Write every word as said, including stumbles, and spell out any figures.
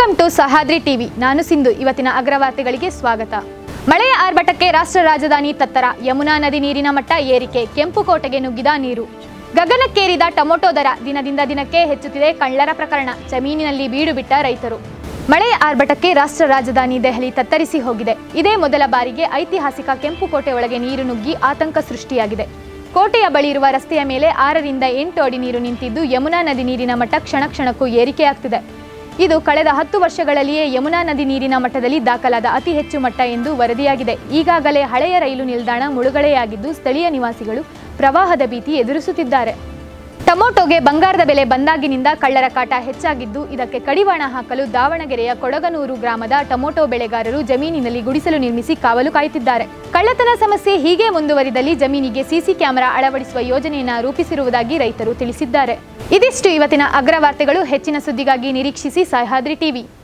Welcome to Sahyadri TV. ನಾನು ಸಿಂಧು. ಇವತ್ತಿನ ಅಗ್ರವಾರ್ತೆಗಳಿಗೆ ಸ್ವಾಗತ. ಮಳೆಯ ಆರ್ಭಟಕ್ಕೆ ರಾಷ್ಟ್ರ ರಾಜಧಾನಿ ತತ್ತರ. ಯಮುನಾ ನದಿ ನೀರಿನ ಮಟ್ಟ ಏರಿಕೆ. ಕೆಂಪುಕೋಟೆಗೆ ನುಗ್ಗಿದ ನೀರು. ಗಗನಕ್ಕೇರಿದ ಟೊಮೊಟೊ ದರ. ದಿನದಿಂದ ದಿನಕ್ಕೆ ಹೆಚ್ಚುತ್ತಿದೆ ಕಳ್ಳರ ಪ್ರಕರಣ. ಜಮೀನಿನಲ್ಲಿ ಬೀಡು ಬಿಟ್ಟ ರೈತರು. ಮಳೆಯ ಆರ್ಭಟಕ್ಕೆ ರಾಷ್ಟ್ರ ರಾಜಧಾನಿ ದೆಹಲಿ ತತ್ತರಿಸಿ ಹೋಗಿದೆ. ಇದೇ ಮೊದಲ ಬಾರಿಗೆ ಐತಿಹಾಸಿಕ ಕೆಂಪುಕೋಟೆ ಒಳಗೆ ನೀರು ನುಗ್ಗಿ ಆತಂಕ ಸೃಷ್ಟಿಯಾಗಿದೆ. ಕೋಟೆಯ ಬಳಿ ಇರುವ ರಸ್ತೆಯ ಮೇಲೆ ಆರರಿಂದ ಎಂಟು ಅಡಿ ನೀರು ನಿಂತಿದ್ದು ಯಮುನಾ ನದಿ ನೀರಿನ ಮಟ್ಟ ಕ್ಷಣ ಕ್ಷಣಕ್ಕೂ ಏರಿಕೆಯಾಗ್ತಿದೆ. ಇದು ಕಳೆದ ಹತ್ತು ವರ್ಷಗಳಲ್ಲಿಯೇ ಯಮುನಾ ನದಿ ನೀರಿನ ಮಟ್ಟದಲ್ಲಿ ದಾಖಲಾದ ಅತಿ ಹೆಚ್ಚು ಮಟ್ಟ ಎಂದು ವರದಿಯಾಗಿದೆ. ಈಗಾಗಲೇ ಹಳೆಯ ರೈಲು ನಿಲ್ದಾಣ ಮುಳುಗಡೆಯಾಗಿದ್ದು ಸ್ಥಳೀಯ ನಿವಾಸಿಗಳು ಪ್ರವಾಹದ ಭೀತಿ ಎದುರಿಸುತ್ತಿದ್ದಾರೆ. ಟೊಮೊಟೊಗೆ ಬಂಗಾರದ ಬೆಲೆ ಬಂದಾಗಿನಿಂದ ಕಳ್ಳರ ಕಾಟ ಹೆಚ್ಚಾಗಿದ್ದು, ಇದಕ್ಕೆ ಕಡಿವಾಣ ಹಾಕಲು ದಾವಣಗೆರೆಯ ಕೊಡಗನೂರು ಗ್ರಾಮದ ಟೊಮೊಟೊ ಬೆಳೆಗಾರರು ಜಮೀನಿನಲ್ಲಿ ಗುಡಿಸಲು ನಿರ್ಮಿಸಿ ಕಾವಲು ಕಾಯುತ್ತಿದ್ದಾರೆ. ಕಳ್ಳತನ ಸಮಸ್ಯೆ ಹೀಗೆ ಮುಂದುವರಿದಲ್ಲಿ ಜಮೀನಿಗೆ ಸಿಸಿ ಕ್ಯಾಮೆರಾ ಅಳವಡಿಸುವ ಯೋಜನೆಯನ್ನು ರೂಪಿಸಿರುವುದಾಗಿ ರೈತರು ತಿಳಿಸಿದ್ದಾರೆ. ಇದಿಷ್ಟು ಇವತ್ತಿನ ಅಗ್ರವಾರ್ತೆಗಳು. ಹೆಚ್ಚಿನ ಸುದ್ದಿಗಾಗಿ ನಿರೀಕ್ಷಿಸಿ ಸಹ್ಯಾದ್ರಿ ಟಿವಿ.